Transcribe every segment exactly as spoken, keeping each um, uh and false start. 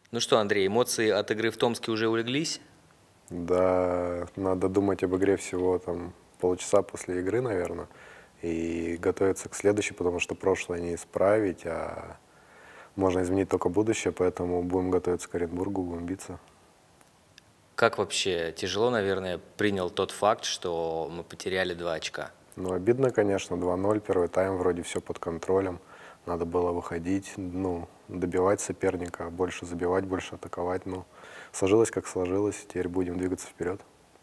Ну что, Андрей, эмоции от игры в Томске уже улеглись? Да, надо думать об игре всего там полчаса после игры, наверное, и готовиться к следующей, потому что прошлое не исправить, а можно изменить только будущее, поэтому будем готовиться к Оренбургу, будем биться. Как вообще тяжело, наверное, принял тот факт, что мы потеряли два очка? Ну, обидно, конечно, два ноль, первый тайм, вроде все под контролем, надо было выходить, ну, добивать соперника, больше забивать, больше атаковать, ну, сложилось как сложилось, теперь будем двигаться вперед.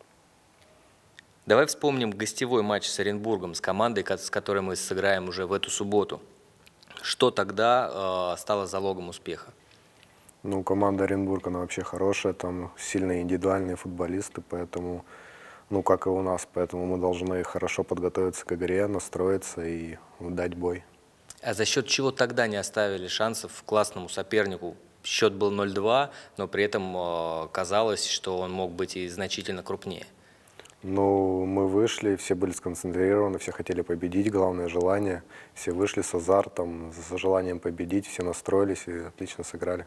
Давай вспомним гостевой матч с Оренбургом, с командой, ко- с которой мы сыграем уже в эту субботу. Что тогда э, стало залогом успеха? Ну, команда Оренбург, она вообще хорошая, там сильные индивидуальные футболисты, поэтому, ну, как и у нас, поэтому мы должны хорошо подготовиться к игре, настроиться и дать бой. А за счет чего тогда не оставили шансов классному сопернику? Счет был ноль-два, но при этом э, казалось, что он мог быть и значительно крупнее. Ну, мы вышли, все были сконцентрированы, все хотели победить, главное желание, все вышли с азартом, с желанием победить, все настроились и отлично сыграли.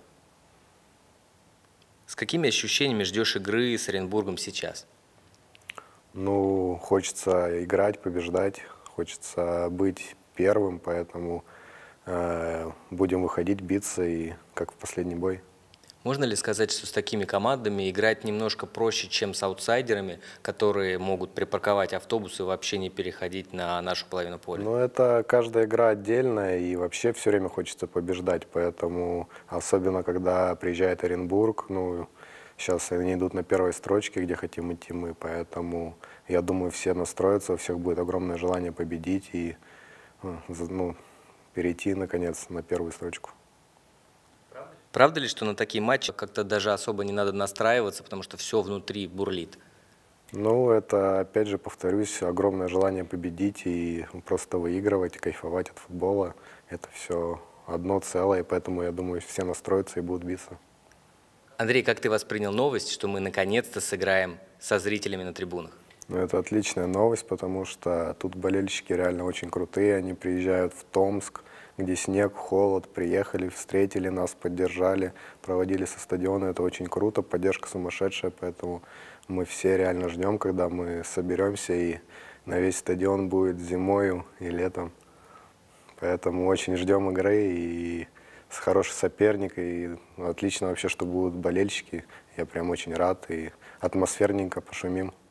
С какими ощущениями ждешь игры с Оренбургом сейчас? Ну, хочется играть, побеждать, хочется быть первым, поэтому э, будем выходить, биться и как в последний бой. Можно ли сказать, что с такими командами играть немножко проще, чем с аутсайдерами, которые могут припарковать автобус и вообще не переходить на нашу половину поля? Ну, это каждая игра отдельная, и вообще все время хочется побеждать, поэтому, особенно когда приезжает Оренбург, ну, сейчас они идут на первой строчке, где хотим идти мы, поэтому, я думаю, все настроятся, у всех будет огромное желание победить и, ну, за- ну, перейти, наконец, на первую строчку. Правда ли, что на такие матчи как-то даже особо не надо настраиваться, потому что все внутри бурлит? Ну, это, опять же, повторюсь, огромное желание победить и просто выигрывать, и кайфовать от футбола. Это все одно целое, и поэтому, я думаю, все настроятся и будут биться. Андрей, как ты воспринял новость, что мы наконец-то сыграем со зрителями на трибунах? Ну, это отличная новость, потому что тут болельщики реально очень крутые. Они приезжают в Томск, где снег, холод, приехали, встретили нас, поддержали, проводили со стадиона. Это очень круто, поддержка сумасшедшая, поэтому мы все реально ждем, когда мы соберемся, и на весь стадион будет зимою и летом. Поэтому очень ждем игры, и с хороший соперник, и отлично вообще, что будут болельщики. Я прям очень рад, и атмосферненько пошумим.